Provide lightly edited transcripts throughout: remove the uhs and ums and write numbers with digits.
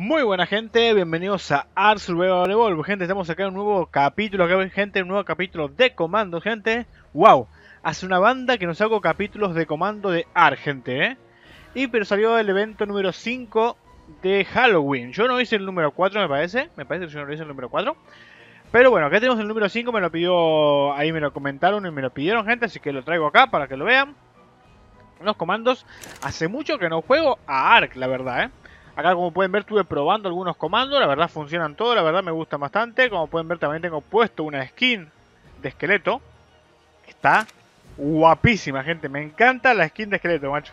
Muy buena gente, bienvenidos a Ark Survival Evolved. Gente, estamos acá en un nuevo capítulo, gente, un nuevo capítulo de comando, gente. Wow, hace una banda que nos hago capítulos de comando de Ark, gente, pero salió el evento número 5 de Halloween. Yo no hice el número 4, me parece que yo no hice el número 4. Pero bueno, acá tenemos el número 5, me lo pidió, ahí me lo comentaron y me lo pidieron, gente, así que lo traigo acá para que lo vean. Los comandos, hace mucho que no juego a Ark, la verdad, Acá, como pueden ver, estuve probando algunos comandos. La verdad funcionan todos, la verdad me gustan bastante. Como pueden ver, también tengo puesto una skin de esqueleto. Está guapísima, gente. Me encanta la skin de esqueleto, macho.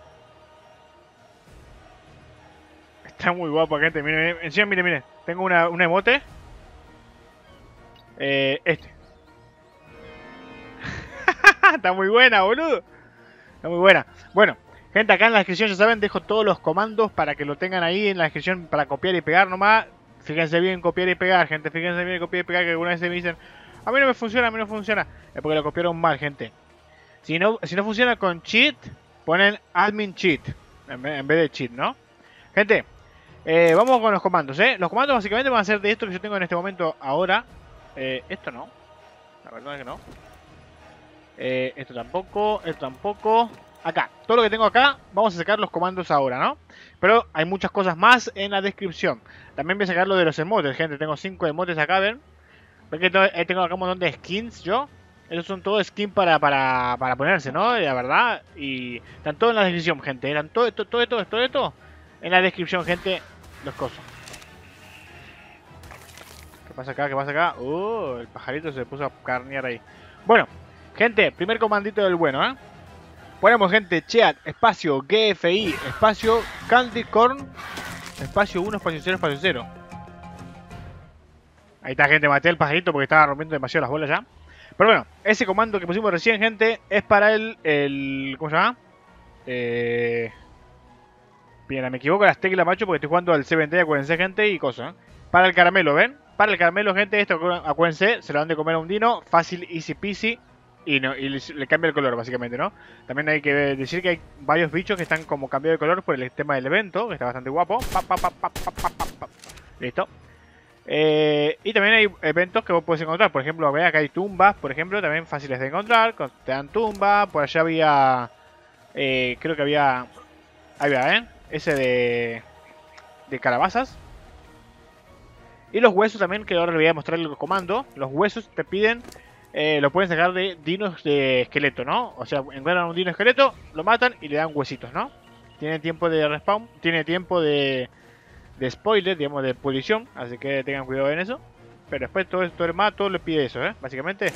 Está muy guapa, gente. Miren, encima, miren. Tengo una emote. Este. Está muy buena, boludo. Está muy buena. Bueno. Gente, acá en la descripción, ya saben, dejo todos los comandos para que lo tengan ahí en la descripción para copiar y pegar nomás. Fíjense bien en copiar y pegar, gente. Fíjense bien en copiar y pegar, que alguna vez me dicen, a mí no me funciona, a mí no funciona. Es porque lo copiaron mal, gente. Si no funciona con cheat, ponen admin cheat en vez de cheat, ¿no? Gente, vamos con los comandos, Los comandos básicamente van a ser de esto que yo tengo en este momento ahora. Esto no. La verdad es que no. Esto tampoco. Acá, todo lo que tengo acá, vamos a sacar los comandos ahora, ¿no? Pero hay muchas cosas más en la descripción. También voy a sacar lo de los emotes, gente. Tengo 5 emotes acá, ¿ven? Ven que tengo acá un montón de skins, yo. Esos son todos skins para ponerse, ¿no? La verdad. Y están todos en la descripción, gente. Eran todo esto. En la descripción, gente, los cosos. ¿Qué pasa acá? El pajarito se puso a carnear ahí. Bueno, gente, primer comandito del bueno, Ponemos, gente, chat, espacio, GFI, espacio, Candy Corn, espacio 1, espacio 0, espacio 0. Ahí está, gente, maté al pajarito porque estaba rompiendo demasiado las bolas ya. Pero bueno, ese comando que pusimos recién, gente, es para el ¿cómo se llama? Bien, me equivoco las teclas, macho, porque estoy jugando al C20, acuérdense, gente, y cosas, Para el caramelo, ¿ven? Para el caramelo, gente, esto, acuérdense, se lo dan de comer a un dino, fácil, easy peasy. Y le cambia el color, básicamente, ¿no? También hay que decir que hay varios bichos que están como cambiados de color por el tema del evento, que está bastante guapo. Listo. Y también hay eventos que vos podés encontrar. Por ejemplo, vean que hay tumbas, por ejemplo, también fáciles de encontrar. Te dan tumba. Por allá había... creo que había... Ahí va, ese de calabazas. Y los huesos también, que ahora les voy a mostrar el comando. Los huesos te piden... lo pueden sacar de dinos de esqueleto, ¿no? O sea, encuentran un dino esqueleto, lo matan y le dan huesitos, ¿no? Tiene tiempo de respawn, tiene tiempo de spoiler, digamos, de pulición, así que tengan cuidado en eso. Pero después todo esto demás, todo le pide eso, básicamente.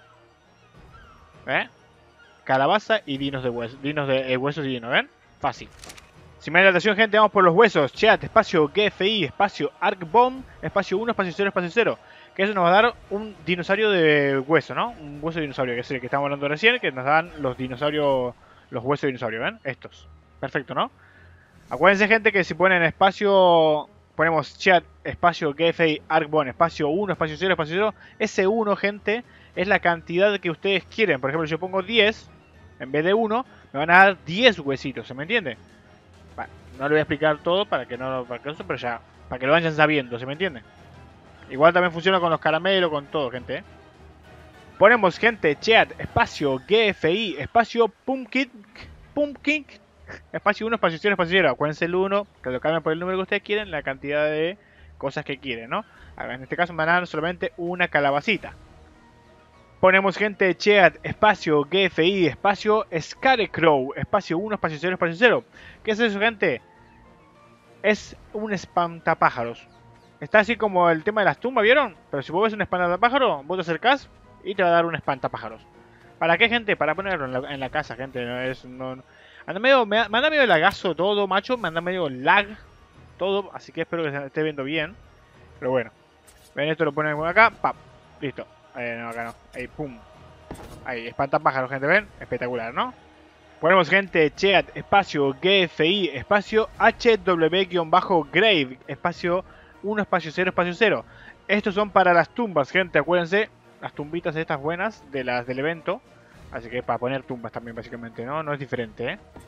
Calabaza y dinos de huesos y dinos, ¿ven? Fácil. Sin más dilatación, gente, vamos por los huesos. Chat, espacio GFI, espacio Arc Bomb, espacio 1, espacio 0, espacio 0. Que eso nos va a dar un dinosaurio de hueso, ¿no? Un hueso de dinosaurio, que es el que estamos hablando recién, que nos dan los dinosaurios, los huesos de dinosaurio, ¿ven? Estos. Perfecto, ¿no? Acuérdense, gente, que si ponen espacio, ponemos chat, espacio GFI, Arcbone, espacio 1, espacio 0, espacio 0. Ese 1, gente, es la cantidad que ustedes quieren. Por ejemplo, si yo pongo 10, en vez de 1, me van a dar 10 huesitos, ¿se me entiende? Bueno, no le voy a explicar todo para que pero ya, para que lo vayan sabiendo, ¿se me entiende? Igual también funciona con los caramelos, con todo, gente. Ponemos, gente, chat, espacio, GFI, espacio, pumpkin, espacio 1, espacio 0, espacio 0. Acuérdense el 1, que lo cambian por el número que ustedes quieren, la cantidad de cosas que quieren, ¿no? En este caso me van a dar solamente una calabacita. Ponemos, gente, chat, espacio, GFI, espacio, Scarecrow, espacio 1, espacio 0, espacio 0. ¿Qué es eso, gente? Es un espantapájaros. Está así como el tema de las tumbas, ¿vieron? Pero si vos ves un espantapájaro, vos te acercás y te va a dar un espantapájaros. ¿Para qué, gente? Para ponerlo en la casa, gente. Anda medio, me anda medio lagazo todo, macho. Me anda medio lag todo. Así que espero que se esté viendo bien. Pero bueno. Ven, esto lo ponen acá. ¡Pap! Listo. No, acá no. Ahí, pum. Ahí, espantapájaros, gente. ¿Ven? Espectacular, ¿no? Ponemos, gente, chat, espacio, GFI, espacio, HW-Grave, espacio 1, espacio 0, espacio 0. Estos son para las tumbas, gente, acuérdense, las tumbitas estas buenas de las del evento. Así que para poner tumbas también, básicamente, ¿no? No es diferente,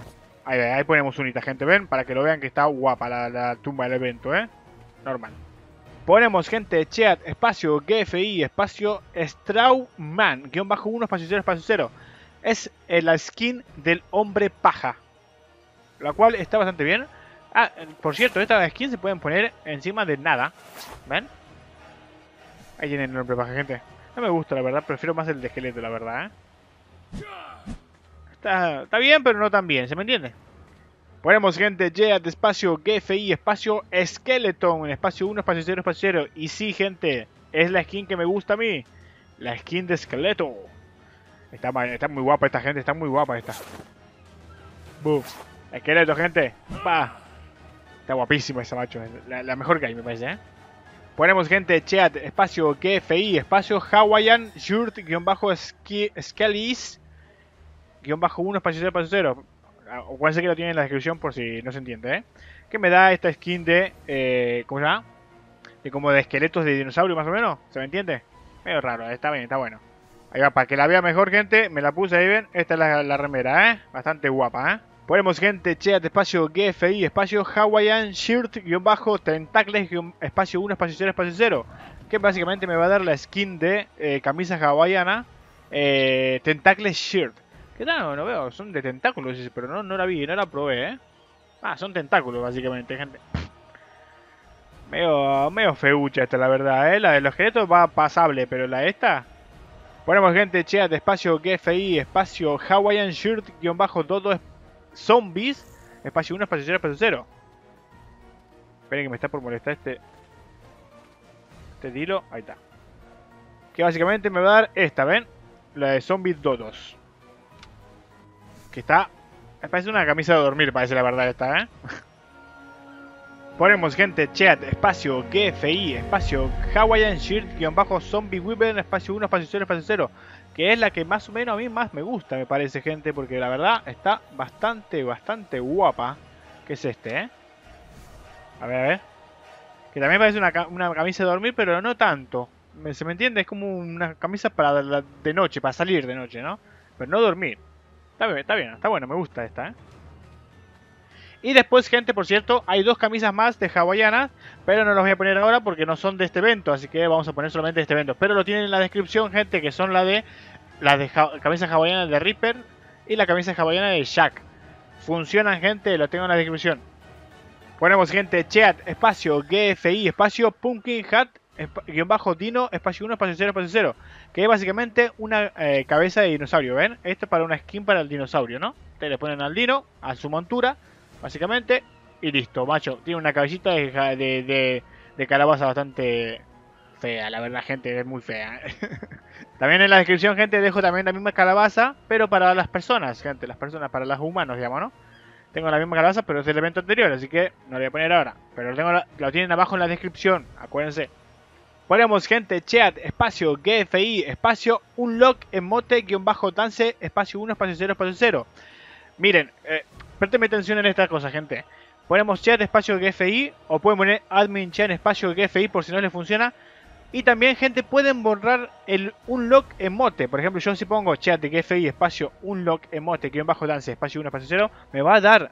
Ahí ponemos unita, gente, ¿ven? Para que lo vean que está guapa la tumba del evento, ¿eh? Normal. Ponemos, gente, chat, espacio, GFI, espacio, Strawman, guión bajo 1, espacio 0, espacio 0. Es la skin del hombre paja. La cual está bastante bien. Ah, por cierto, esta skin se pueden poner encima de nada. ¿Ven? Ahí tienen el hombre paja, gente. No me gusta, la verdad. Prefiero más el de esqueleto, la verdad, ¿eh? Está bien, pero no tan bien, ¿se me entiende? Ponemos, gente, Jet, espacio, GFI, espacio, Skeleton, espacio 1, espacio 0, espacio 0. Y sí, gente, es la skin que me gusta a mí. La skin de esqueleto. Está muy guapa esta, gente, está muy guapa esta. Boom. Esqueleto, gente. Pa. Está guapísimo esa, macho. La mejor que hay, me parece, ¿eh? Ponemos, gente, chat, espacio, GFI, espacio, Hawaiian, shirt, guión bajo, Skellies, guión bajo 1, espacio 0, espacio 0. Acuérdense que lo tienen en la descripción por si no se entiende, ¿eh? Que me da esta skin de, ¿cómo se llama? De como de esqueletos de dinosaurio, más o menos. ¿Se me entiende? Medio raro, está bien, está bueno. Ahí va, para que la vea mejor, gente, me la puse ahí, ven. Esta es la remera, ¿eh? Bastante guapa, ¿eh? Ponemos, gente, chat, espacio, GFI, espacio, Hawaiian, shirt, guión bajo, tentacles, espacio 1, espacio 0, espacio 0. Que básicamente me va a dar la skin de camisa hawaiana, tentacles shirt. ¿Qué tal? No veo, son de tentáculos, pero no la vi, no la probé, ¿eh? Ah, son tentáculos, básicamente, gente. Medio feucha esta, la verdad, ¿eh? La de los esqueletos va pasable, pero la de esta... Ponemos, gente, chat, espacio, GFI, espacio, Hawaiian shirt, guión bajo, todo zombies, espacio 1, espacio 0, espacio 0. Esperen que me está por molestar este tiro. Ahí está. Que básicamente me va a dar esta, ¿ven? La de zombies dodos. Que está... Me parece una camisa de dormir, parece la verdad esta, ¿eh? Ponemos, gente, chat, espacio, GFI, espacio, Hawaiian shirt, guión bajo, zombie weaver, espacio 1, espacio 0, espacio 0. Que es la que más o menos a mí más me gusta, me parece, gente. Porque la verdad está bastante guapa. Que es este, ¿eh? A ver. Que también parece una camisa de dormir, pero no tanto. ¿Se me entiende? Es como una camisa para de noche, para salir de noche, ¿no? Pero no dormir. Está bien, está bueno, me gusta esta, ¿eh? Y después, gente, por cierto, hay dos camisas más de hawaianas, pero no las voy a poner ahora porque no son de este evento, así que vamos a poner solamente de este evento. Pero lo tienen en la descripción, gente, que son las de camisa hawaiana de Reaper y la camisa hawaiana de Shaq. Funcionan, gente, lo tengo en la descripción. Ponemos, gente, chat, espacio, GFI, espacio, Pumpkin Hat, guión bajo, Dino, espacio 1, espacio 0, espacio 0. Que es básicamente una cabeza de dinosaurio, ¿ven? Esto es para una skin para el dinosaurio, ¿no? Ustedes le ponen al dino, a su montura, básicamente, y listo, macho. Tiene una cabecita de calabaza bastante fea, la verdad, gente, es muy fea. También en la descripción, gente, dejo también la misma calabaza, pero para las personas, gente, las personas, para los humanos, digamos, ¿no? Tengo la misma calabaza, pero es del evento anterior, así que no lo voy a poner ahora. Pero lo tienen abajo en la descripción, acuérdense. Ponemos, gente, chat, espacio, GFI, espacio, unlock, emote, guión bajo, dance, espacio 1, espacio 0, espacio 0. Miren, préstenme atención en esta cosa, gente. Ponemos chat, espacio, GFI, o pueden poner admin chat, espacio, GFI, por si no les funciona. Y también, gente, pueden borrar el unlock emote. Por ejemplo, yo si pongo chat de GFI, espacio, unlock emote, guión bajo, dance, espacio 1, espacio 0, me va a dar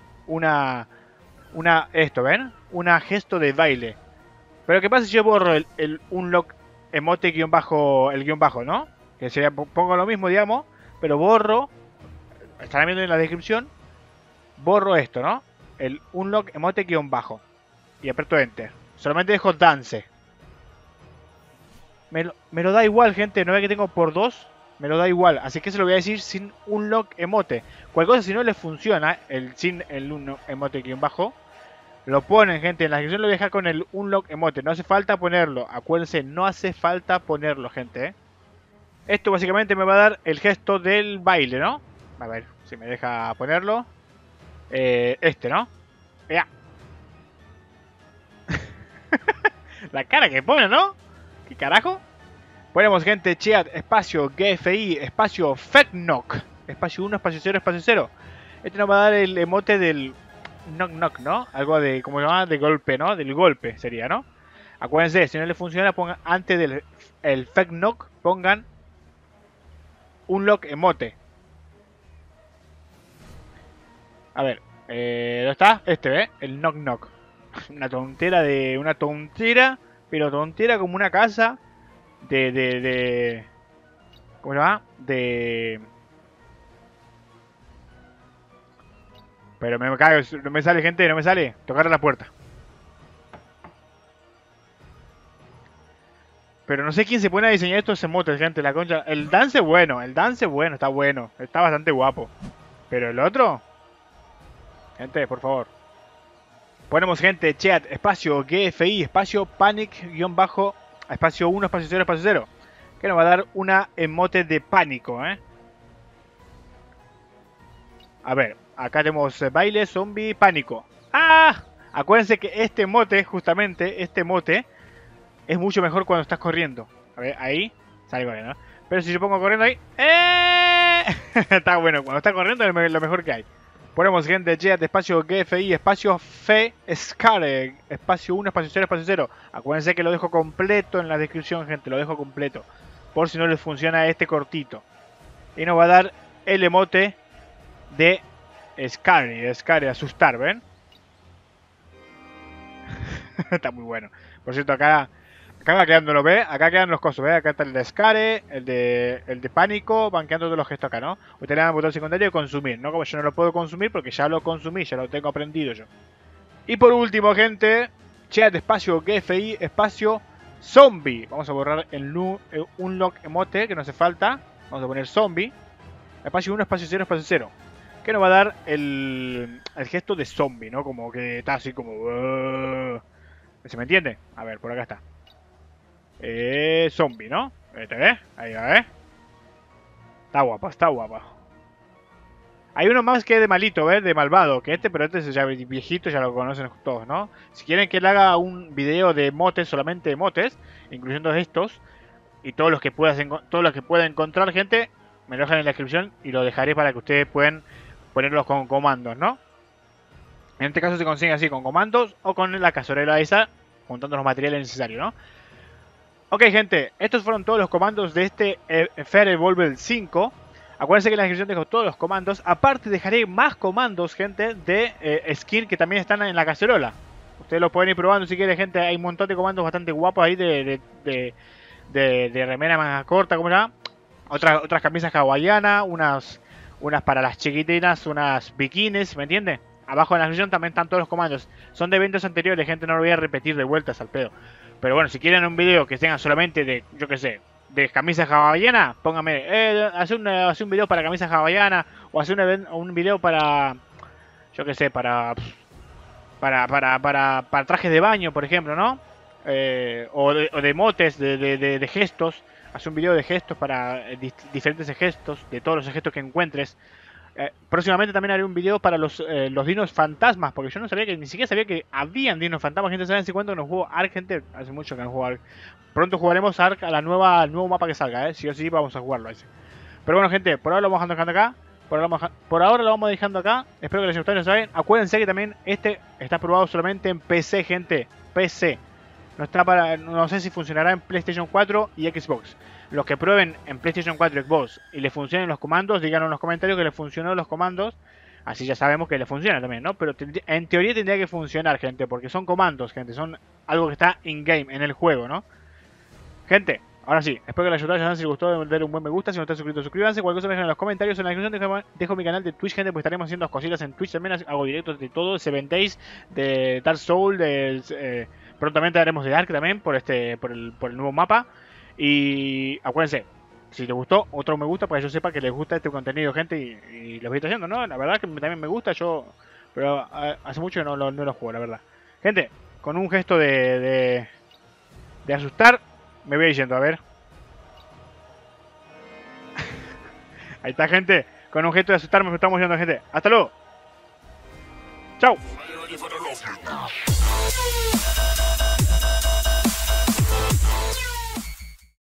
esto, ¿ven? Una gesto de baile. Pero ¿qué pasa si yo borro el unlock emote guión bajo, el guión bajo, ¿no? Que sería, pongo lo mismo, digamos, pero borro, estarán viendo en la descripción, borro esto, ¿no? El unlock emote guión bajo. Y aprieto enter. Solamente dejo dance. Me lo da igual, gente, no ve que tengo por 2, me lo da igual. Así que se lo voy a decir sin unlock emote. Cualquier cosa si no les funciona, sin el unlock emote guión bajo, lo ponen, gente, en la descripción lo voy a dejar con el unlock emote. No hace falta ponerlo, acuérdense, no hace falta ponerlo, gente, ¿eh? Esto básicamente me va a dar el gesto del baile, ¿no? A ver, si me deja ponerlo. ¿No? Ya. La cara que pone, ¿no? ¿Qué carajo? Ponemos, gente, chat, espacio, GFI, espacio, FECKNOCK, espacio 1, espacio 0, espacio 0. Este nos va a dar el emote del knock knock, ¿no? Algo de, como se llama, de golpe, ¿no? Del golpe sería, ¿no? Acuérdense, si no le funciona, pongan antes del FECKNOCK, pongan un lock emote. A ver, ¿Dónde está? El Knock Knock. Una tontera de... Una tontera, pero tontera como una casa de ¿cómo se llama? Pero me cago, no me sale, gente, no me sale. Tocar a la puerta. Pero no sé quién se pone a diseñar estos emotes, gente, la concha. El dance bueno, está bueno. Está bastante guapo. Pero el otro... Gente, por favor. Ponemos, gente, chat, espacio GFI, espacio panic, guión bajo, espacio 1, espacio 0, espacio 0. Que nos va a dar una emote de pánico, ¿eh? A ver, acá tenemos baile, zombie, pánico. ¡Ah! Acuérdense que este emote, justamente, este emote, es mucho mejor cuando estás corriendo. A ver, ahí, sale corriendo, ¿no? Pero si yo pongo corriendo ahí... Está bueno, cuando está corriendo es lo mejor que hay. Ponemos, gente, chat, espacio GFI, espacio F, Scare, espacio 1, espacio 0, espacio 0. Acuérdense que lo dejo completo en la descripción, gente, lo dejo completo. Por si no les funciona este cortito. Y nos va a dar el emote de Scare, asustar, ¿ven? Está muy bueno. Por cierto, acá va quedando, ¿lo ve? Acá quedan los cosos, ¿ve? Acá está el de Scare, el de pánico, van quedando todos los gestos acá, ¿no? Usted le dan al botón secundario de consumir, ¿no? Como yo no lo puedo consumir porque ya lo consumí, ya lo tengo aprendido yo. Y por último, gente, chat, espacio GFI, espacio zombie. Vamos a borrar el unlock emote que no hace falta. Vamos a poner zombie. Espacio 1, espacio 0, espacio 0. Que nos va a dar el gesto de zombie, ¿no? Como que está así como... ¿Se me entiende? A ver, por acá está. Zombie, ¿no? ¿Te ves? Ahí va, ¿eh? Está guapa, está guapa. Hay uno más que es de malito, ¿ves? De malvado, que pero este es ya viejito, ya lo conocen todos, ¿no? Si quieren que le haga un video de motes, solamente de motes, incluyendo estos, y todos los que pueda encontrar, gente, me lo dejan en la descripción y lo dejaré para que ustedes puedan ponerlos con comandos, ¿no? En este caso se consigue así, con comandos o con la cazuela esa, juntando los materiales necesarios, ¿no? Ok, gente, estos fueron todos los comandos de este Fair Evolve 5. Acuérdense que en la descripción dejo todos los comandos. Aparte dejaré más comandos, gente, de skin que también están en la cacerola. Ustedes los pueden ir probando si quieren, gente. Hay un montón de comandos bastante guapos ahí de remera manga corta, ¿cómo se llama? Otras camisas hawaianas, unas para las chiquitinas, unas bikinis, ¿me entiendes? Abajo en la descripción también están todos los comandos. Son de eventos anteriores, gente, no lo voy a repetir de vueltas al pedo. Pero bueno, si quieren un video que tenga solamente de, yo que sé, de camisas hawaianas, póngame, hace un video para camisas hawaianas, o hace un video para, yo que sé, para trajes de baño, por ejemplo, ¿no? O de motes, de gestos. Hace un video de gestos para diferentes gestos, de todos los gestos que encuentres. Próximamente también haré un video para los dinos fantasmas, porque yo no sabía ni siquiera sabía que habían dinos fantasmas. Gente, ¿saben si cuánto no juego Ark, gente? Hace mucho que no juego Ark. Pronto jugaremos Ark a al nuevo mapa que salga, sí o sí vamos a jugarlo ese. Pero bueno, gente, por ahora lo vamos dejando acá. Por ahora lo vamos dejando acá. Espero que les guste, ¿saben? Acuérdense que también este está probado solamente en PC, gente. PC. No sé si funcionará en PlayStation 4 y Xbox. Los que prueben en PlayStation 4 y Xbox y les funcionen los comandos, díganos en los comentarios que les funcionó los comandos. Así ya sabemos que les funciona también, ¿no? Pero en teoría tendría que funcionar, gente, porque son comandos, gente. Son algo que está in-game, en el juego, ¿no? Gente, ahora sí, espero que les haya si les gustó, darle un buen me gusta. Si no están suscritos, suscríbanse. Cualquier cosa me dejen en los comentarios. En la descripción dejo mi canal de Twitch, gente, pues estaremos haciendo cositas en Twitch. También hago directos de todo, 7 Days, de Dark Souls, prontamente haremos de Ark también por el nuevo mapa. Y acuérdense, si les gustó, otro me gusta para que yo sepa que les gusta este contenido, gente, y lo voy haciendo, ¿no? La verdad que también me gusta, pero hace mucho que no lo juego, la verdad. Gente, con un gesto de asustar, me voy diciendo, a ver. Ahí está, gente, con un gesto de asustar me estamos yendo, gente. Hasta luego. Chao.